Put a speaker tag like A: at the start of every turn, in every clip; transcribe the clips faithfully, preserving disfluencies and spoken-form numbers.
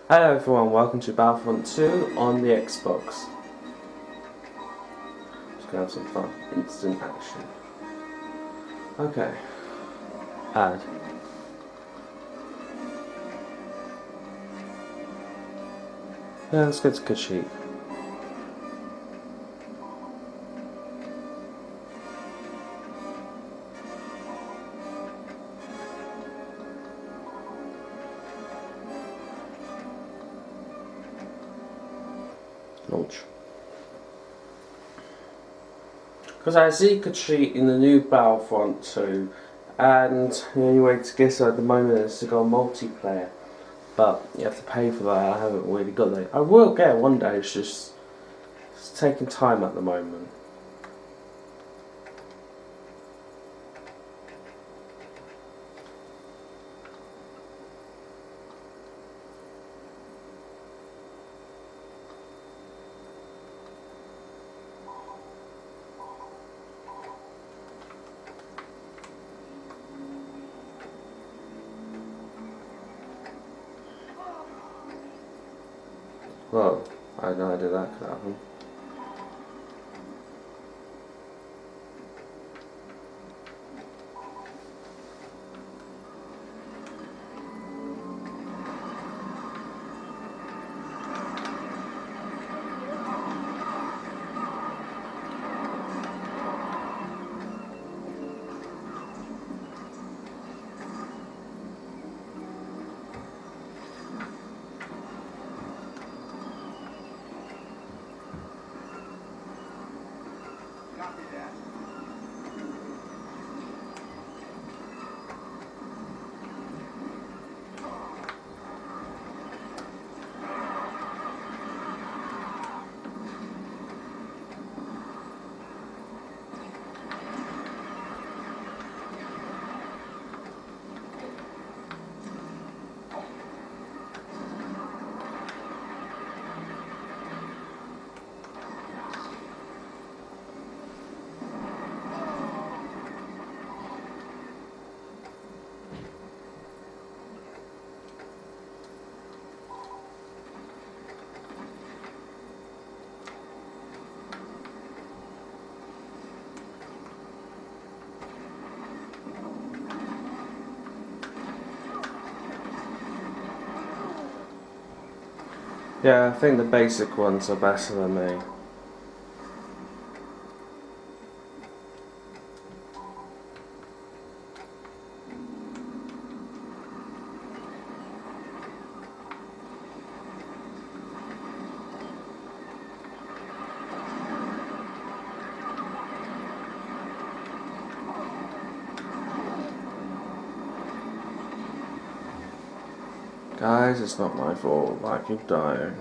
A: Hello everyone, welcome to Battlefront two on the Xbox. Just gonna have some fun. Instant action. Okay. Add. Yeah, let's go to Kashyyyk. Launch. Because I see Kashyyyk in the new Battlefront two, and the only way to get it at the moment is to go multiplayer. But you have to pay for that. I haven't really got that. I will get it one day. It's just it's taking time at the moment. Well, I had no idea that could happen. Yeah, I think the basic ones are better than me. Guys, it's not my fault. I keep dying.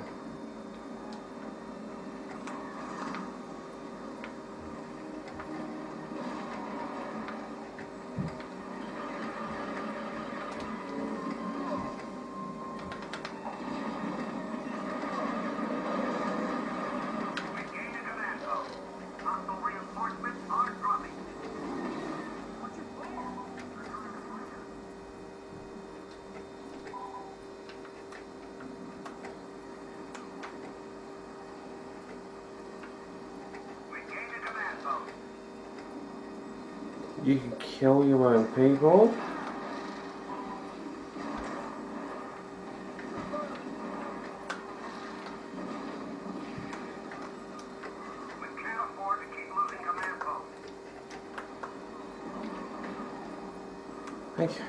A: You can kill your own people?
B: We can't afford to keep losing command posts.
A: Thank you.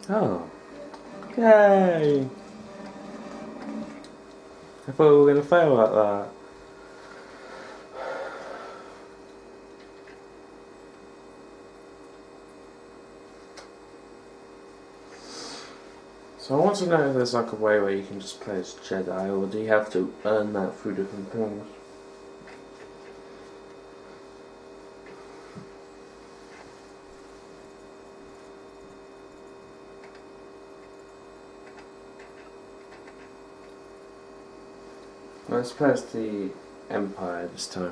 A: Oh. Yay! I thought we were going to fail at that. So I want to know if there's like a way where you can just play as Jedi, or do you have to earn that through different things? Let's play as the Empire this time.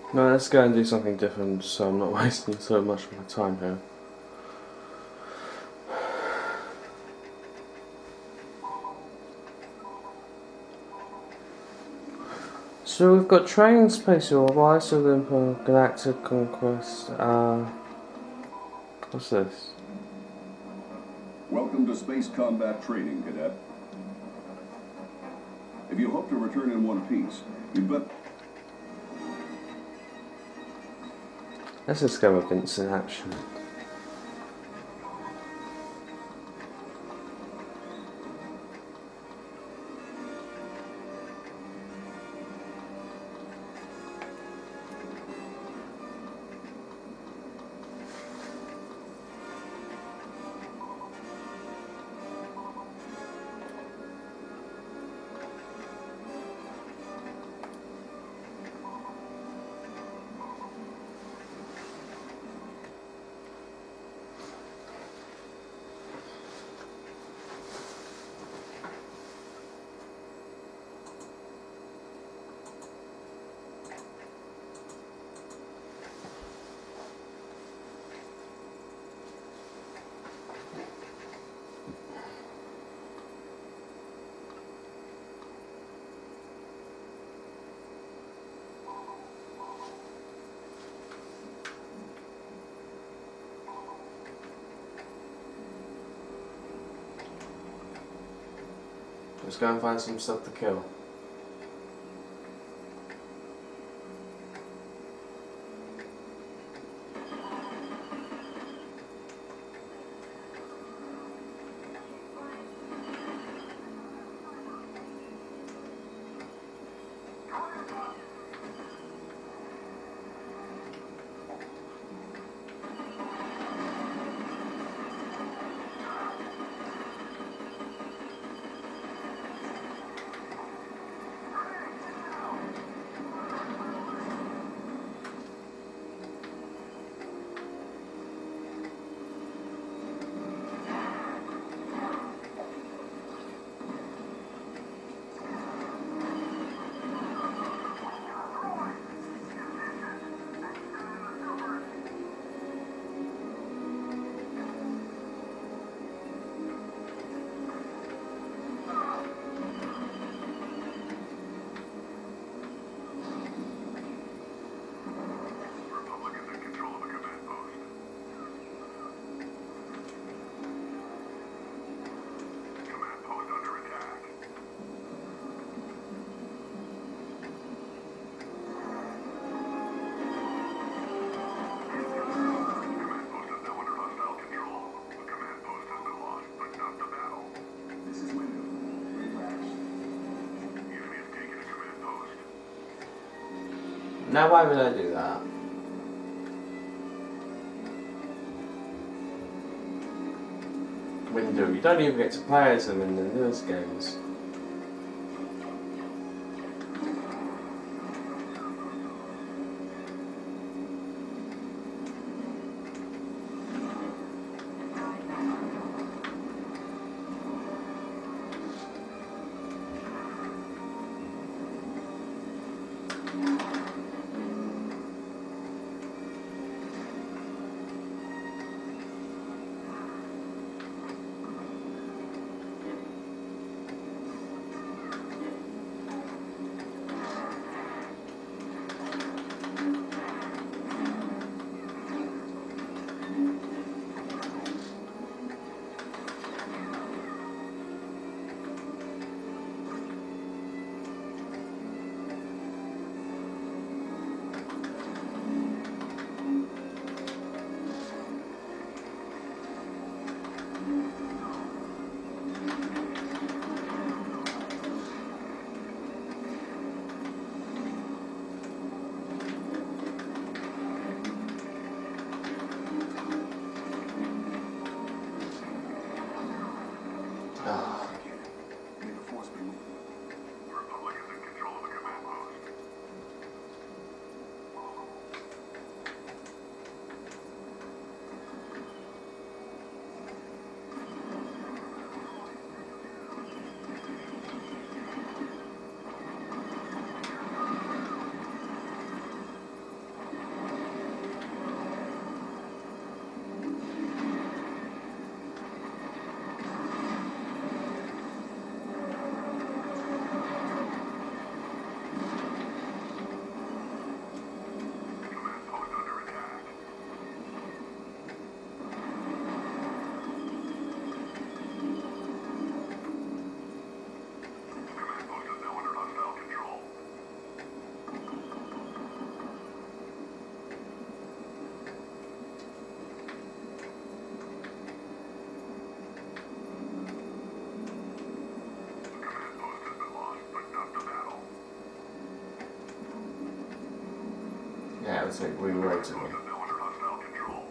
A: No, let's go and do something different so I'm not wasting so much of my time here. So we've got Training Space or Rise of the Empire, Galactic Conquest, uh... what's this?
C: Welcome to Space Combat Training, Cadet. If you hope to return in one piece, you bet...
A: Let's just go with Vince in action. Let's go and find some stuff to kill. Now why would I do that? Window, you don't even get to play as them in the newest games. take re-rated me.
B: Now under hostile control.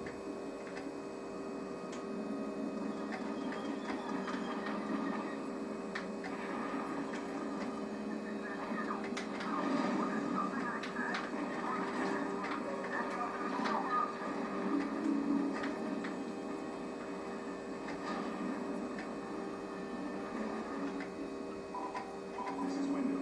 C: This is Window.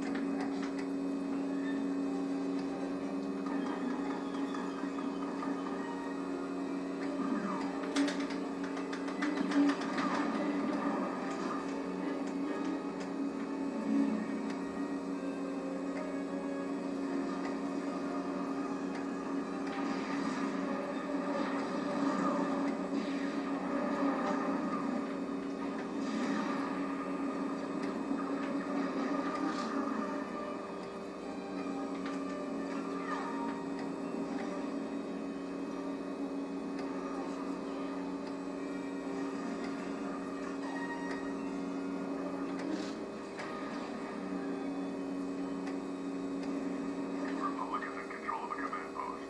C: Republic is in control of a command post.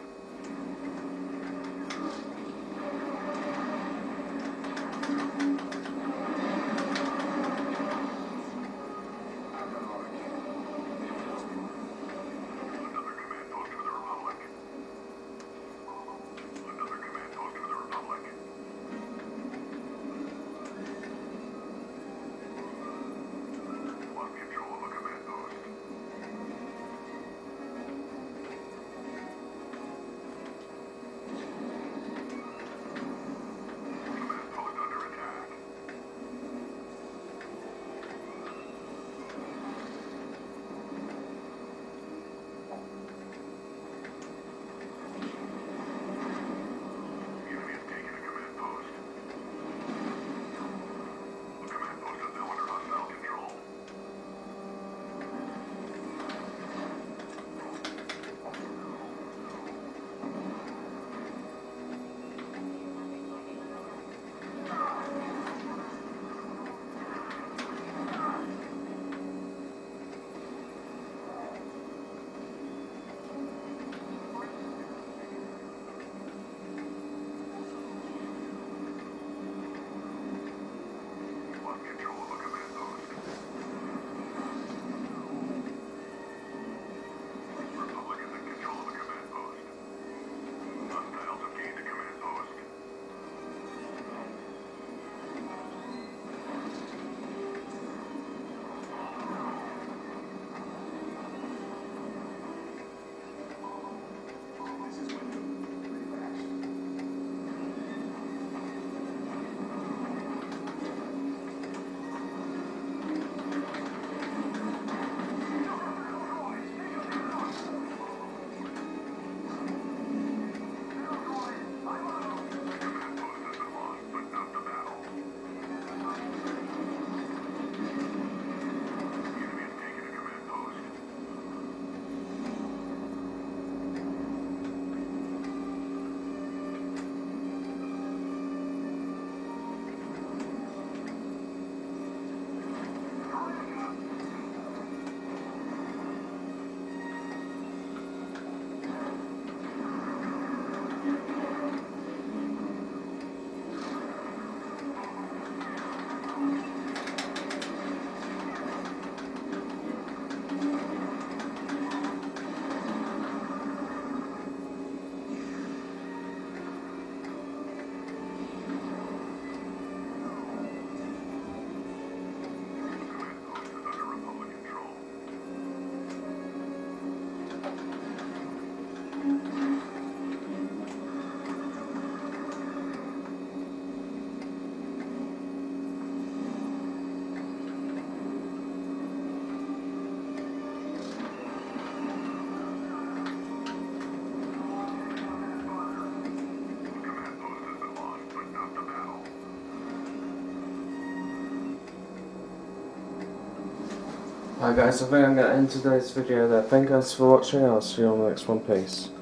C: Another command post for the Republic. Another command post for the Republic. Lost control of a command post. Command post under attack. The enemy has taken a command post. The command post is now under hostile control. Lost control of a command post. Republic is in control of a command post. Hostiles have gained a command post. This is Window. Relax.
B: The command post has been lost, but not the battle. The enemy has taken a command post. Command post is under Republic control. Command post has been lost, but not the battle.
A: Alright guys, I think I'm going to end today's video there. Thank you guys for watching. I'll see you on the next one. Peace.